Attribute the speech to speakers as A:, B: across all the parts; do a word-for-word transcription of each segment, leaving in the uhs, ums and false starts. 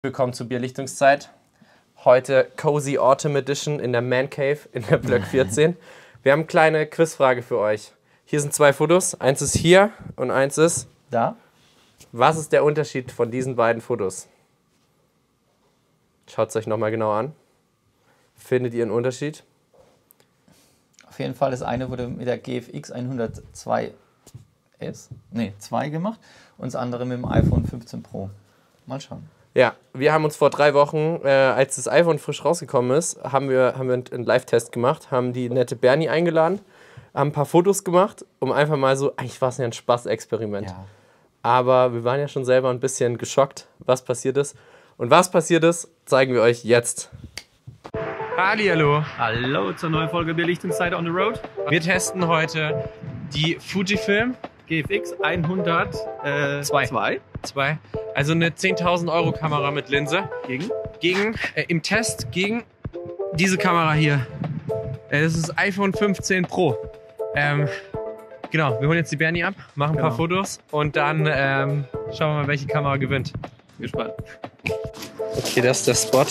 A: Willkommen zur Bierlichtungszeit. Heute Cozy Autumn Edition in der Man Cave in der Block vierzehn. Wir haben eine kleine Quizfrage für euch. Hier sind zwei Fotos. Eins ist hier und eins ist
B: da.
A: Was ist der Unterschied von diesen beiden Fotos? Schaut es euch nochmal genau an. Findet ihr einen Unterschied?
B: Auf jeden Fall, das eine wurde mit der G F X hundertzwei S, nee, zwei gemacht und das andere mit dem iPhone fünfzehn Pro. Mal schauen.
A: Ja, wir haben uns vor drei Wochen, äh, als das iPhone frisch rausgekommen ist, haben wir, haben wir einen Live-Test gemacht, haben die nette Bernie eingeladen, haben ein paar Fotos gemacht, um einfach mal so, eigentlich war es ja ein Spaß-Experiment.
B: Ja.
A: Aber wir waren ja schon selber ein bisschen geschockt, was passiert ist. Und was passiert ist, zeigen wir euch jetzt. Hallihallo.
C: Hallo zur neuen Folge Bierlichtungszeit on the Road.
A: Wir testen heute die Fujifilm
C: G F X hundertzwei.
A: zwei. Also eine zehntausend Euro Kamera mit Linse.
C: Gegen?
A: Gegen, äh, im Test gegen diese Kamera hier. Äh, das ist das iPhone fünfzehn Pro. Ähm, genau, wir holen jetzt die Bernie ab, machen ein
C: genau.
A: paar Fotos und dann ähm, schauen wir mal, welche Kamera gewinnt.
C: Gespannt.
A: Okay, das ist der Spot.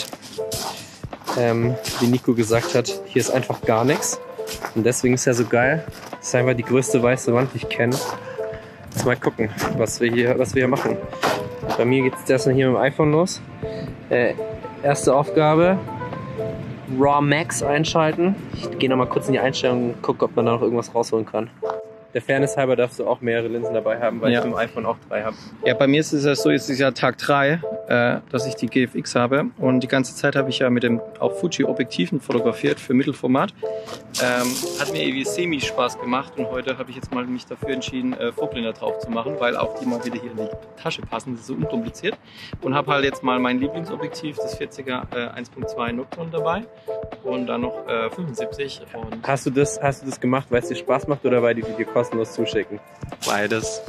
A: Ähm, wie Nico gesagt hat, hier ist einfach gar nichts. Und deswegen ist er so geil. Das ist einfach die größte weiße Wand, die ich kenne. Jetzt mal gucken, was wir hier, was wir hier machen. Bei mir geht es erstmal hier mit dem iPhone los. Äh, erste Aufgabe, RAW Max einschalten. Ich gehe nochmal kurz in die Einstellungen und gucke, ob man da noch irgendwas rausholen kann. Der Fairness halber darfst du auch mehrere Linsen dabei haben, weil
C: Ja.
A: ich mit dem iPhone auch drei habe.
C: Ja, bei mir ist es ja so, jetzt ist ja Tag drei, äh, dass ich die G F X habe. Und die ganze Zeit habe ich ja mit dem auch Fuji-Objektiven fotografiert für Mittelformat. Ähm, hat mir irgendwie semi-Spaß gemacht und heute habe ich jetzt mal mich dafür entschieden, äh, Vorblender drauf zu machen, weil auch die mal wieder hier in die Tasche passen. Das ist so unkompliziert. Und habe halt jetzt mal mein Lieblingsobjektiv, das vierziger äh, eins Komma zwei Nocturne dabei und dann noch äh, fünfundsiebzig. Und
A: Hast du das, hast du das gemacht, weil es dir Spaß macht oder weil die dir kostenlos zuschicken?
C: beides.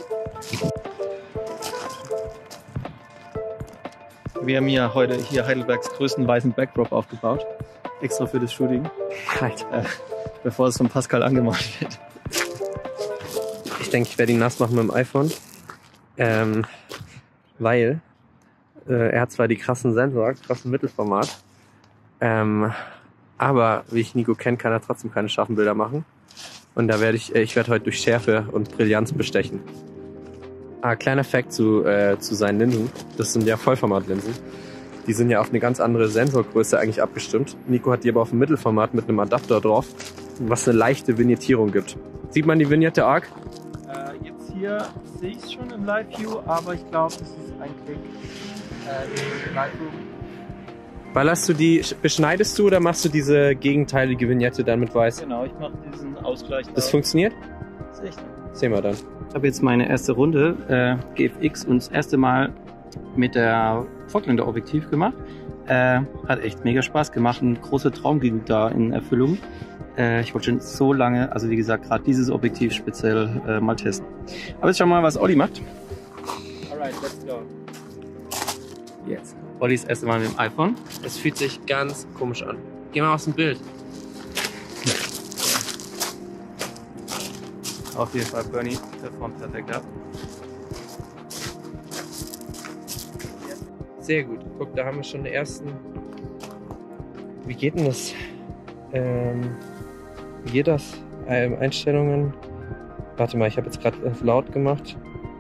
C: Wir haben ja heute hier Heidelbergs größten weißen Backdrop aufgebaut. Extra für das Shooting.
A: Alter.
C: Äh, bevor es von Pascal angemalt wird.
A: Ich denke, ich werde ihn nass machen mit dem iPhone. Ähm, weil äh, er hat zwar die krassen Sensor, krassen Mittelformat, ähm, aber wie ich Nico kenne, kann er trotzdem keine scharfen Bilder machen. Und da werde ich, äh, ich werde heute durch Schärfe und Brillanz bestechen. Ah, kleiner Fact zu, äh, zu seinen Linsen. Das sind ja Vollformatlinsen. Die sind ja auf eine ganz andere Sensorgröße eigentlich abgestimmt. Nico hat die aber auf dem Mittelformat mit einem Adapter drauf, was eine leichte Vignettierung gibt. Sieht man die Vignette arg?
C: Äh, jetzt hier sehe ich es schon im Live-View, aber ich glaube, das ist eigentlich äh, im Lightroom.
A: Ballerst du die, beschneidest du oder machst du diese gegenteilige Vignette dann mit weiß?
C: Genau, ich mache diesen Ausgleich.
A: Das
C: da.
A: funktioniert?
C: Das ist echt.
A: Sehen wir dann.
C: Ich habe jetzt meine erste Runde äh, G F X und das erste Mal mit der Voigtländer-Objektiv gemacht. Äh, hat echt mega Spaß gemacht. Ein großer Traum ging da in Erfüllung. Äh, ich wollte schon so lange, also wie gesagt, gerade dieses Objektiv speziell äh, mal testen. Aber jetzt schauen wir mal, was Olli macht.
A: Alright, let's go.
C: Jetzt. Olli das erste Mal mit dem iPhone.
A: Es fühlt sich ganz komisch an. Geh mal aus dem Bild.
C: Auf jeden Fall Bernie performt perfekt ab.
A: Sehr gut. Guck, da haben wir schon den ersten. Wie geht denn das? Ähm, wie geht das? Ähm, Einstellungen. Warte mal, ich habe jetzt gerade laut gemacht.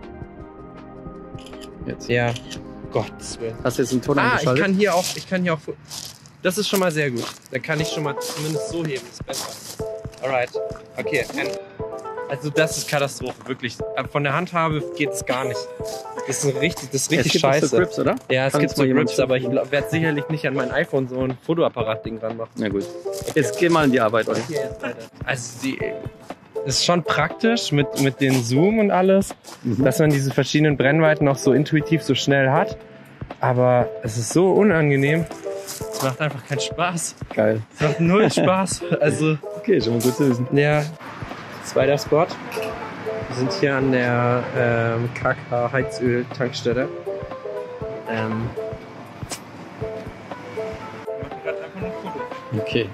C: Jetzt.
A: Ja. Gottes Willen.
C: Hast du jetzt einen Ton
A: Ah, ich
C: eingeschaltet?
A: kann hier auch. Ich kann hier auch. Das ist schon mal sehr gut. Da kann ich schon mal zumindest so heben. Das ist besser. Alright. Okay. Also das ist Katastrophe, wirklich. Von der Handhabe geht es gar nicht. Das ist richtig, das ist richtig
C: es gibt
A: scheiße.
C: So Grips, oder?
A: Ja, es
C: Kann
A: gibt
C: jetzt
A: so
C: mal jemand
A: Grips, aber ich werde sicherlich nicht an mein iPhone so ein Fotoapparat-Ding dran machen.
C: Na gut. Jetzt geh mal in die Arbeit, Olli.
A: Also die ist schon praktisch mit, mit den Zoom und alles,
C: Mhm.
A: dass man diese verschiedenen Brennweiten auch so intuitiv so schnell hat. Aber es ist so unangenehm. Es macht einfach keinen Spaß.
C: Geil.
A: Es macht null Spaß. Also,
C: Okay, schon mal gut zu wissen.
A: ja. Zweiter Spot. Wir sind hier an der ähm, K K Heizöl-Tankstelle. Ähm, wir machen gerade einfach ein Foto.
C: Okay.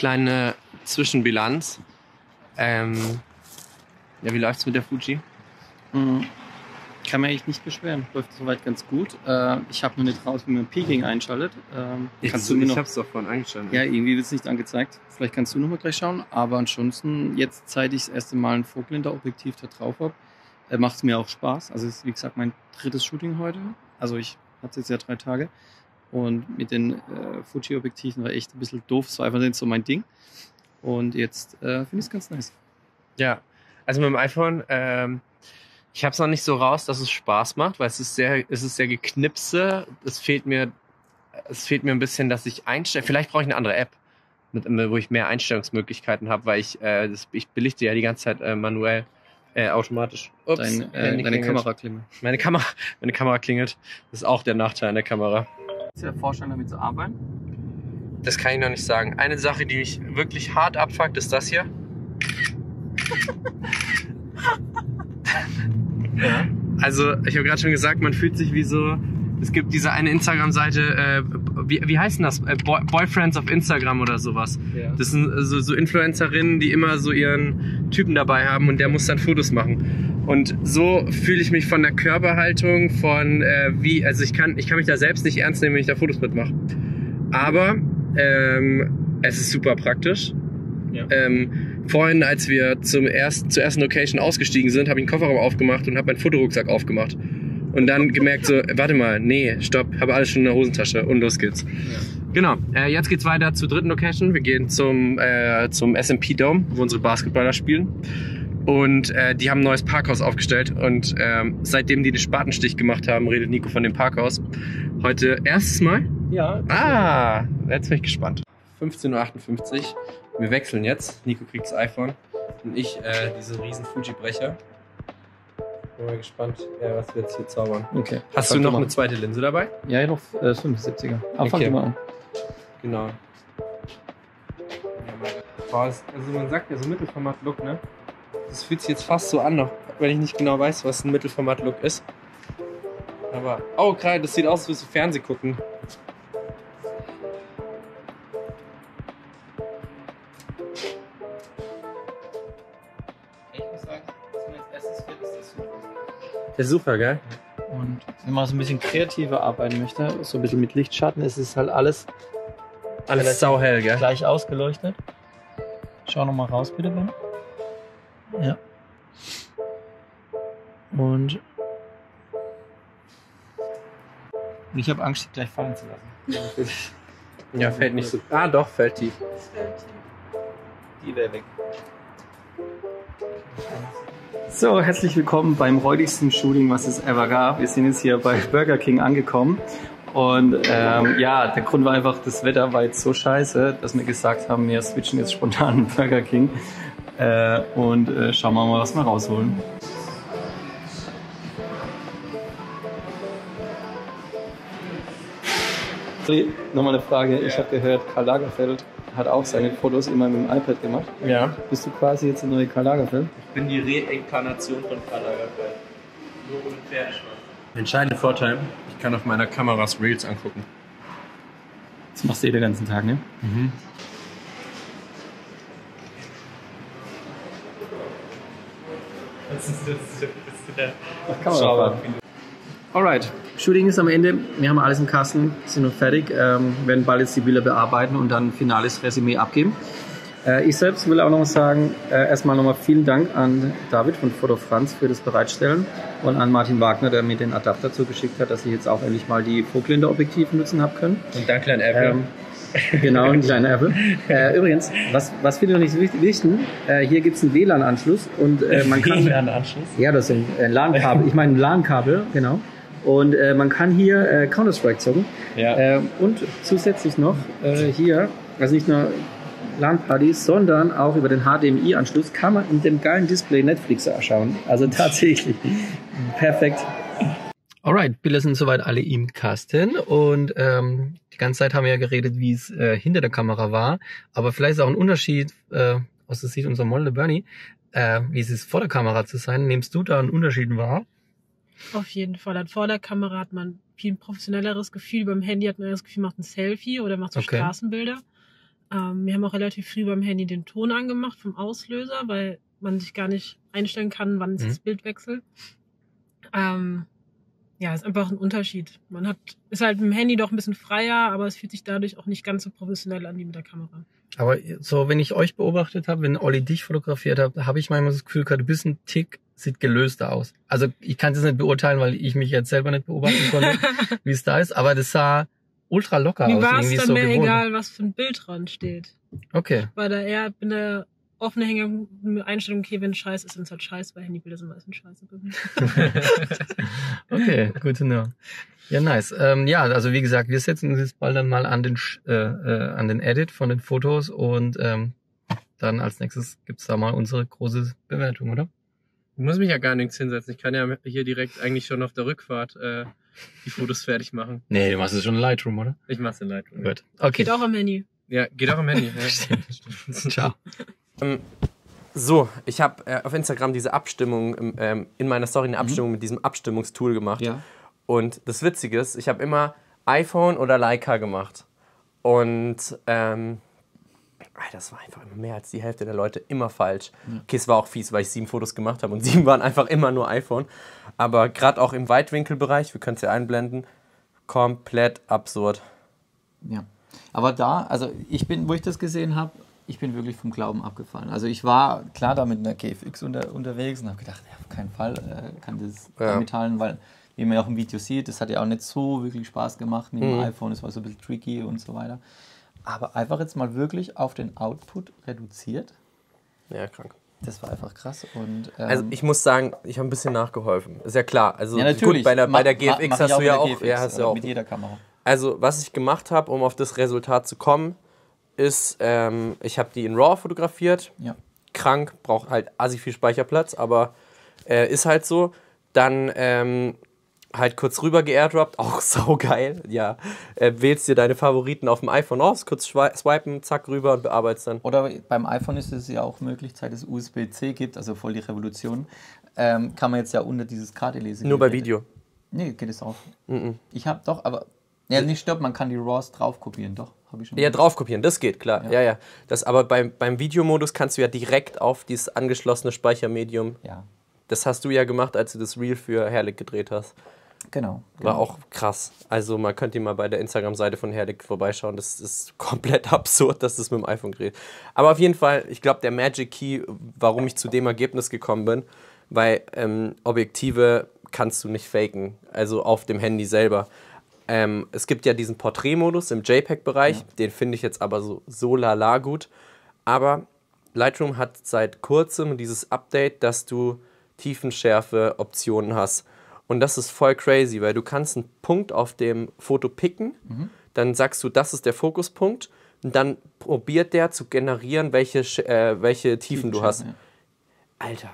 A: Kleine Zwischenbilanz. Ähm, ja, wie läuft's mit der Fuji?
C: Mhm. Kann man eigentlich nicht beschweren. Läuft soweit ganz gut. Äh, ich habe noch nicht raus, wie man Peaking einschaltet. Ähm,
A: Ich,
C: kannst du mir
A: ich
C: noch,
A: hab's doch vorhin eingestellt.
C: ja, irgendwie wird es nicht angezeigt. Vielleicht kannst du noch mal gleich schauen. Aber ansonsten, jetzt, seit ich das erste Mal ein Vogtländer-Objektiv da drauf habe, äh, macht es mir auch Spaß. Also es ist, wie gesagt, mein drittes Shooting heute. Also ich hatte jetzt ja drei Tage. Und mit den äh, Fuji-Objektiven war echt ein bisschen doof. Es war einfach nicht so mein Ding. Und jetzt äh, finde ich es ganz nice.
A: Ja, also mit dem iPhone, ähm, ich habe es noch nicht so raus, dass es Spaß macht, weil es ist sehr, es ist sehr geknipse. Es fehlt mir, es fehlt mir ein bisschen, dass ich einstelle. Vielleicht brauche ich eine andere App, mit, wo ich mehr Einstellungsmöglichkeiten habe, weil ich, äh, das, ich belichte ja die ganze Zeit äh, manuell, äh, automatisch. Ups,
C: Dein, äh,
A: Handy
C: deine
A: klingelt.
C: Kamera klingelt.
A: Meine Kamera, meine Kamera klingelt. Das ist auch der Nachteil an der Kamera.
C: Ist der Vorstand damit zu arbeiten?
A: Das kann ich noch nicht sagen. Eine Sache, die mich wirklich hart abfuckt, ist das hier.
C: Ja.
A: Also, ich habe gerade schon gesagt, man fühlt sich wie so. Es gibt diese eine Instagram-Seite, äh, wie, wie heißt denn das? Äh, Boy, Boyfriends of Instagram oder sowas.
C: Ja.
A: Das sind so, so Influencerinnen, die immer so ihren Typen dabei haben und der muss dann Fotos machen. Und so fühle ich mich von der Körperhaltung, von äh, wie, also ich kann, ich kann mich da selbst nicht ernst nehmen, wenn ich da Fotos mitmache. Aber ähm, es ist super praktisch.
C: Ja.
A: Ähm, vorhin, als wir zum ersten, zur ersten Location ausgestiegen sind, habe ich einen Kofferraum aufgemacht und habe meinen Fotorucksack aufgemacht. Und dann gemerkt so, warte mal, nee, stopp, habe alles schon in der Hosentasche und los geht's.
C: Ja.
A: Genau, äh, jetzt geht's weiter zur dritten Location. Wir gehen zum, äh, zum S and P Dome, wo unsere Basketballer spielen. Und äh, die haben ein neues Parkhaus aufgestellt. Und ähm, seitdem die den Spatenstich gemacht haben, redet Nico von dem Parkhaus. Heute erstes Mal?
C: Ja.
A: Ah, jetzt bin ich gespannt. fünfzehn Uhr achtundfünfzig. Wir wechseln jetzt. Nico kriegt das iPhone und ich äh, diese riesen Fuji-Brecher. Bin mal gespannt, äh, was wir jetzt hier zaubern.
C: Okay.
A: Hast
C: Fang
A: du noch
C: mal
A: eine
C: an.
A: zweite Linse dabei?
C: Ja, noch äh, fünfundsiebziger. Aber fang
A: Okay.
C: du mal an.
A: Genau. Boah, das, also man sagt ja so Mittelformat-Look, ne? Das fühlt sich jetzt fast so an, noch, wenn ich nicht genau weiß, was ein Mittelformat-Look ist. Aber, oh, gerade, das sieht aus, als würdest du Fernsehen gucken.
C: Ich muss sagen, das ist mein erstes Film, ist das super.
A: Das ist super, gell?
C: Und wenn man so ein bisschen kreativer arbeiten möchte, so ein bisschen mit Lichtschatten, ist es halt alles
A: Alles sauhell, gell?
C: gleich ausgeleuchtet. Schau noch mal raus, bitte, Ben. Ja. Und ich habe Angst, die gleich fallen zu lassen.
A: Ja, fällt nicht so. Ah, doch, fällt tief.
C: Die wäre weg. So, herzlich willkommen beim räudigsten Shooting, was es ever gab. Wir sind jetzt hier bei Burger King angekommen. Und ähm, ja, der Grund war einfach, das Wetter war jetzt so scheiße, dass wir gesagt haben, wir switchen jetzt spontan Burger King. Äh, und äh, schauen wir mal, was wir rausholen. Nochmal eine Frage. Ich habe gehört, Karl Lagerfeld hat auch seine Fotos immer mit dem iPad gemacht.
A: Ja.
C: Bist du quasi jetzt der neue Karl Lagerfeld?
A: Ich bin die Reinkarnation von Karl Lagerfeld. Nur ohne Pferdeschwanz. Entscheidender Vorteil, ich kann auf meiner Kamera Reels angucken.
C: Das machst du eh den ganzen Tag, ne?
A: Mhm. Das ist, das ist, das ist der
C: Kamerafahrt. Alright, Shooting ist am Ende. Wir haben alles im Kasten, sind noch fertig, ähm, werden bald jetzt die Bilder bearbeiten und dann ein finales Resümee abgeben. Äh, ich selbst will auch noch mal sagen, äh, erstmal nochmal vielen Dank an David von Foto Franz für das Bereitstellen und an Martin Wagner, der mir den Adapter zugeschickt hat, dass ich jetzt auch endlich mal die Vogtländer Objektive nutzen habe können.
A: Und danke an Apple.
C: Ähm, genau, ein kleiner Apple. Äh, übrigens, was, was viele noch nicht wissen, äh, hier gibt es einen W L A N-Anschluss und äh, man kann...
A: W L A N-Anschluss?
C: Ja, das sind äh, LAN-Kabel. Ich meine LAN-Kabel, genau. Und äh, man kann hier äh, Counter-Strike zocken.
A: Ja.
C: Äh, und zusätzlich noch äh, hier, also nicht nur LAN-Partys, sondern auch über den H D M I-Anschluss kann man in dem geilen Display Netflix anschauen. Also tatsächlich perfekt. Alright, Bilder sind soweit alle im Kasten und ähm, die ganze Zeit haben wir ja geredet, wie es äh, hinter der Kamera war. Aber vielleicht ist auch ein Unterschied äh, aus der Sicht unserer Model Bernie, äh, wie es ist vor der Kamera zu sein. Nimmst du da einen Unterschied wahr?
D: Auf jeden Fall. Dann vor der Kamera hat man viel professionelleres Gefühl. Beim Handy hat man das Gefühl, macht ein Selfie oder macht so
C: Okay.
D: Straßenbilder. Ähm, wir haben auch relativ früh beim Handy den Ton angemacht vom Auslöser, weil man sich gar nicht einstellen kann, wann
E: Mhm.
D: das Bild wechselt. Ähm, ja, ist einfach ein Unterschied. Man hat, ist halt mit dem Handy doch ein bisschen freier, aber es fühlt sich dadurch auch nicht ganz so professionell an wie mit der Kamera.
E: Aber so, wenn ich euch beobachtet habe, wenn Olli dich fotografiert hat, habe ich manchmal das Gefühl gehabt, du bist ein Tick, sieht gelöster aus. Also ich kann das nicht beurteilen, weil ich mich jetzt selber nicht beobachten konnte, wie es da ist, aber das sah ultra locker
D: Mir
E: aus.
D: war es
E: Irgendwie
D: dann
E: so
D: mehr
E: gewohnt.
D: egal, was für ein Bild dran steht.
E: Okay.
D: Weil da eher bin der offene Hänger mit Einstellung, okay, wenn Scheiß ist, dann ist halt Scheiß, weil Handybilder sind meistens scheiße bei mir.
E: Okay, gut to know. Ja, nice. Ähm, ja, also wie gesagt, wir setzen uns jetzt bald dann mal an den Sch- äh, äh, an den Edit von den Fotos und ähm, dann als nächstes gibt's da mal unsere große Bewertung, oder?
A: Ich muss mich ja gar nichts hinsetzen. Ich kann ja hier direkt eigentlich schon auf der Rückfahrt äh, die Fotos fertig machen.
E: Nee, du machst es schon in Lightroom, oder?
A: Ich mach's in Lightroom.
E: Gut. Okay.
D: Geht auch am Handy.
A: Ja, geht auch am Handy. Ja.
E: Ciao.
A: Ähm, so, ich habe äh, auf Instagram diese Abstimmung, ähm, in meiner Story eine Abstimmung mit diesem Abstimmungstool gemacht.
B: Ja.
A: Und das Witzige ist, ich habe immer iPhone oder Leica gemacht. Und ähm, das war einfach mehr als die Hälfte der Leute immer falsch. Okay, es war auch fies, weil ich sieben Fotos gemacht habe und sieben waren einfach immer nur iPhone. Aber gerade auch im Weitwinkelbereich, wir können es ja einblenden, komplett absurd.
B: Ja. Aber da, also ich bin, wo ich das gesehen habe, ich bin wirklich vom Glauben abgefallen. Also ich war klar da mit einer G F X unter, unterwegs und habe gedacht, ja, auf keinen Fall äh, kann das
A: Ja.
B: damit halten, weil, wie man ja auch im Video sieht, das hat ja auch nicht so wirklich Spaß gemacht mit dem
A: Mhm.
B: iPhone, es war so ein bisschen tricky und so weiter. Aber einfach jetzt mal wirklich auf den Output reduziert,
A: Ja, krank.
B: das war einfach krass. Und, ähm,
A: Also ich muss sagen, ich habe ein bisschen nachgeholfen. Ist ja klar. Also
B: ja, natürlich.
A: gut, bei der, bei der
B: Ma-
A: G F
B: ma-
A: X
B: mach ich
A: hast du
B: auch
A: ja
B: mit der
A: auch.
B: G F X,
A: Ja, hast du
B: aber
A: auch.
B: mit jeder Kamera.
A: Also was ich gemacht habe, um auf das Resultat zu kommen, ist, ähm, ich habe die in RAW fotografiert.
B: Ja.
A: Krank, braucht halt assi viel Speicherplatz, aber äh, ist halt so. Dann ähm, halt kurz rüber geairdroppt, auch saugeil. Ja, äh, wählst dir deine Favoriten auf dem iPhone aus, kurz schwi- swipen, zack, rüber und bearbeitest dann.
B: Oder beim iPhone ist es ja auch möglich, seit es U S B C gibt, also voll die Revolution, ähm, kann man jetzt ja unter dieses Kartenlesegerät.
A: Nur bei Video.
B: Nee, geht es auch.
A: Mhm.
B: Ich habe doch, aber. Ja, nicht stopp, man kann die RAWs drauf kopieren, doch. Habe ich schon.
A: Ja, drauf kopieren, das geht, klar. Ja,
B: Ja.
A: ja. Das, aber beim, beim Videomodus kannst du ja direkt auf dieses angeschlossene Speichermedium.
B: Ja,
A: Das hast du ja gemacht, als du das Reel für Herlik gedreht hast.
B: genau.
A: War
B: genau.
A: auch krass. Also man könnte mal bei der Instagram-Seite von Herlik vorbeischauen. Das ist komplett absurd, dass das mit dem iPhone dreht. Aber auf jeden Fall, ich glaube, der Magic Key, warum ich zu dem Ergebnis gekommen bin, weil ähm, Objektive kannst du nicht faken. Also auf dem Handy selber. Ähm, es gibt ja diesen Porträtmodus im JPEG-Bereich.
B: Ja.
A: Den finde ich jetzt aber so, so lala gut. Aber Lightroom hat seit kurzem dieses Update, dass du Tiefenschärfe-Optionen hast. Und das ist voll crazy, weil du kannst einen Punkt auf dem Foto picken,
B: Mhm.
A: dann sagst du, das ist der Fokuspunkt und dann probiert der zu generieren, welche, Sch- äh, welche Tiefen du hast.
B: Ja.
A: Alter,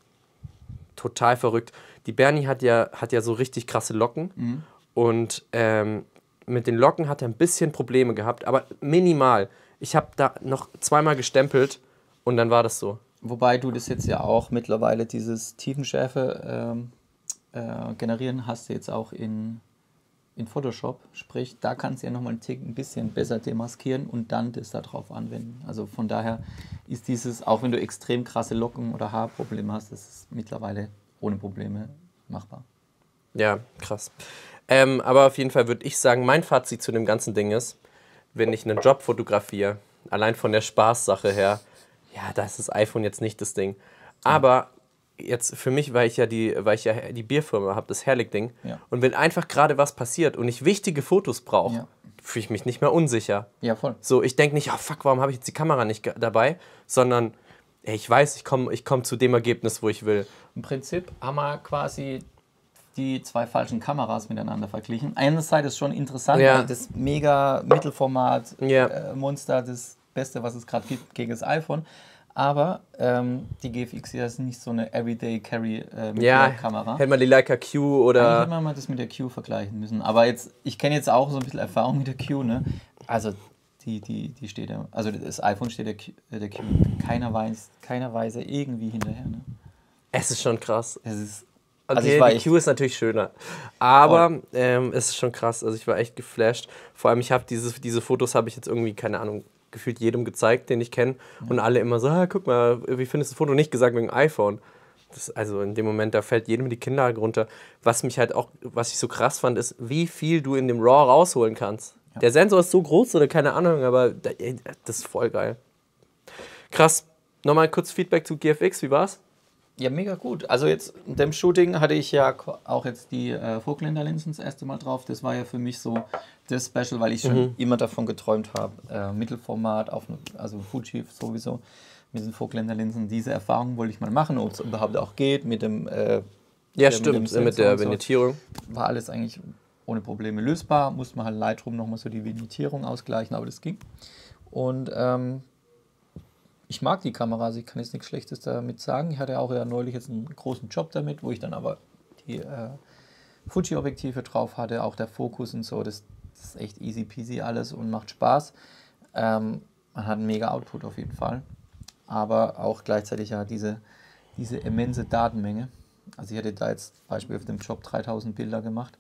A: total verrückt. Die Bernie hat ja, hat ja so richtig krasse Locken
B: Mhm.
A: und ähm, mit den Locken hat er ein bisschen Probleme gehabt, aber minimal. Ich habe da noch zweimal gestempelt und dann war das so.
B: Wobei du das jetzt ja auch mittlerweile, dieses Tiefenschärfe ähm, äh, generieren, hast du jetzt auch in, in Photoshop. Sprich, da kannst du ja nochmal einen Tick ein bisschen besser demaskieren und dann das da drauf anwenden. Also von daher ist dieses, auch wenn du extrem krasse Locken- oder Haarprobleme hast, das ist mittlerweile ohne Probleme machbar.
A: Ja, krass. Ähm, aber auf jeden Fall würde ich sagen, mein Fazit zu dem ganzen Ding ist, wenn ich einen Job fotografiere, allein von der Spaßsache her, ja, da ist das iPhone jetzt nicht das Ding. Aber jetzt für mich, weil ich ja die, weil ich ja die Bierfirma habe, das Herlik-Ding,
B: Ja.
A: und wenn einfach gerade was passiert und ich wichtige Fotos brauche,
B: Ja.
A: fühle ich mich nicht mehr unsicher.
B: Ja, voll.
A: So, ich denke nicht, oh fuck, warum habe ich jetzt die Kamera nicht ge- dabei, sondern ey, ich weiß, ich komme ich komm zu dem Ergebnis, wo ich will.
B: Im Prinzip haben wir quasi die zwei falschen Kameras miteinander verglichen. Einerseits ist schon interessant,
A: Ja.
B: weil das mega Mittelformat
A: Ja.
B: äh, Monster das Beste, was es gerade gibt gegen das iPhone. Aber ähm, die G F X hier ist nicht so eine Everyday Carry äh, mit
A: Ja,
B: der Kamera.
A: hätte man die Leica Q
B: Eigentlich hätte
A: oder...
B: man mal das mit der Q vergleichen müssen. Aber jetzt, ich kenne jetzt auch so ein bisschen Erfahrung mit der Q, ne? Also die, die, die steht ja, also das iPhone steht der Q, äh, der Q keiner Weise, keiner Weise irgendwie hinterher, ne?
A: Es ist schon krass.
B: Es ist,
A: Okay,
B: also ich war
A: die
B: echt,
A: Q ist natürlich schöner. Aber ähm, es ist schon krass. Also ich war echt geflasht. Vor allem, ich habe diese, diese Fotos habe ich jetzt irgendwie, keine Ahnung, gefühlt jedem gezeigt, den ich kenne. Ja. Und alle immer so, ah, guck mal, wie findest du das Foto? Nicht gesagt wegen iPhone. Das, also in dem Moment, da fällt jedem die Kinnlade runter. Was mich halt auch, was ich so krass fand, ist, wie viel du in dem RAW rausholen kannst. Ja. Der Sensor ist so groß oder keine Ahnung, aber das ist voll geil. Krass. Nochmal kurz Feedback zu G F X, wie war's?
B: Ja, mega gut. Also jetzt in dem Shooting hatte ich ja auch jetzt die äh, Vogtländer-Linsen das erste Mal drauf. Das war ja für mich so das Special, weil ich schon mhm. immer davon geträumt habe. Äh, Mittelformat, auf, also Fuji sowieso, mit den Vogtländer-Linsen. Diese Erfahrung wollte ich mal machen, ob es überhaupt auch geht mit dem äh,
A: Ja, stimmt, mit, mit der Vignettierung.
B: So. War alles eigentlich ohne Probleme lösbar. Musste man halt Lightroom nochmal so die Vignettierung ausgleichen, aber das ging. Und ähm, ich mag die Kamera, also ich kann jetzt nichts Schlechtes damit sagen. Ich hatte auch ja neulich jetzt einen großen Job damit, wo ich dann aber die äh, Fuji-Objektive drauf hatte, auch der Fokus und so. Das, das ist echt easy peasy alles und macht Spaß. Ähm, man hat einen mega Output auf jeden Fall. Aber auch gleichzeitig ja diese, diese immense Datenmenge. Also ich hatte da jetzt zum Beispiel auf dem Job dreitausend Bilder gemacht.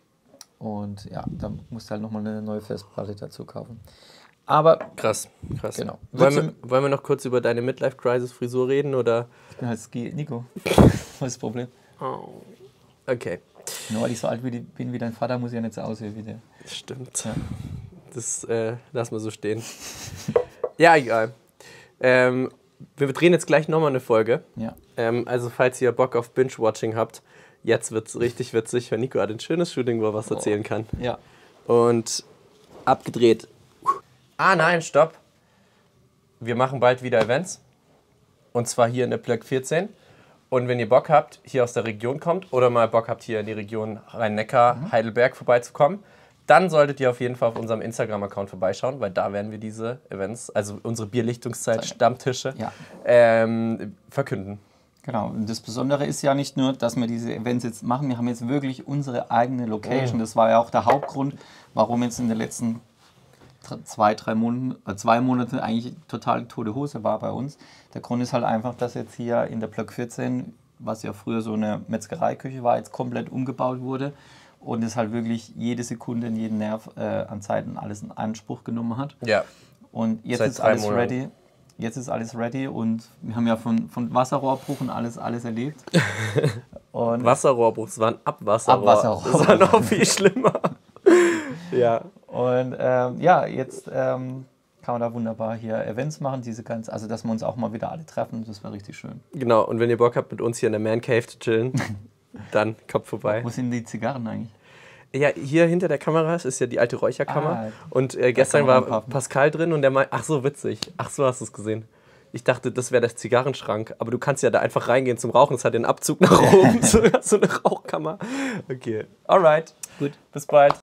B: Und ja, da musste halt nochmal eine neue Festplatte dazu kaufen. Aber
A: krass, krass.
B: Genau.
A: Wollen wir, wollen wir noch kurz über deine Midlife-Crisis-Frisur reden, oder?
B: Ich bin halt Ski Nico. Was ist das Problem?
A: Oh. Okay.
B: Nur weil ich so alt wie die, bin wie dein Vater, muss ich ja nicht so aussehen wie der.
A: Stimmt.
B: Ja.
A: Das äh, lassen wir so stehen. Ja, egal. Ähm, wir drehen jetzt gleich nochmal eine Folge.
B: Ja.
A: Ähm, also falls ihr Bock auf Binge-Watching habt, jetzt wird es richtig witzig, weil Nico hat ein schönes Shooting, wo er was erzählen kann.
B: Ja.
A: Und abgedreht. Ah nein, stopp. Wir machen bald wieder Events. Und zwar hier in der Plöck vierzehn. Und wenn ihr Bock habt, hier aus der Region kommt oder mal Bock habt, hier in die Region Rhein-Neckar, mhm. Heidelberg vorbeizukommen, dann solltet ihr auf jeden Fall auf unserem Instagram-Account vorbeischauen, weil da werden wir diese Events, also unsere Bierlichtungszeit, Stammtische,
B: ja.
A: ähm, verkünden.
B: Genau, und das Besondere ist ja nicht nur, dass wir diese Events jetzt machen, wir haben jetzt wirklich unsere eigene Location. Mhm. Das war ja auch der Hauptgrund, warum jetzt in den letzten zwei, drei Monaten, äh, zwei Monate eigentlich total tote Hose war bei uns. Der Grund ist halt einfach, dass jetzt hier in der Plöck vierzehn, was ja früher so eine Metzgereiküche war, jetzt komplett umgebaut wurde und es halt wirklich jede Sekunde und jeden Nerv äh, an Zeiten alles in Anspruch genommen hat.
A: Ja.
B: Und jetzt
A: Seit
B: ist alles
A: Monaten.
B: ready. Jetzt ist alles ready und wir haben ja von, von Wasserrohrbruch und alles, alles erlebt. Und
A: Wasserrohrbruch, es war ein Abwasserrohr.
B: Abwasserrohr.
A: Das war noch viel schlimmer. Ja.
B: Und ähm, ja, jetzt ähm, kann man da wunderbar hier Events machen, diese ganz, also dass wir uns auch mal wieder alle treffen, das wäre richtig schön.
A: Genau, und wenn ihr Bock habt, mit uns hier in der Man Cave zu chillen, dann kommt vorbei.
B: Wo sind die Zigarren eigentlich?
A: Ja, hier hinter der Kamera ist ja die alte Räucherkammer.
B: Ah,
A: und äh, gestern war Pascal drin und der meint, ach so, witzig. Ach so, hast du es gesehen. Ich dachte, das wäre der Zigarrenschrank, aber du kannst ja da einfach reingehen zum Rauchen. Es hat den Abzug nach oben, so, so eine Rauchkammer. Okay, alright.
B: Gut.
A: Bis bald.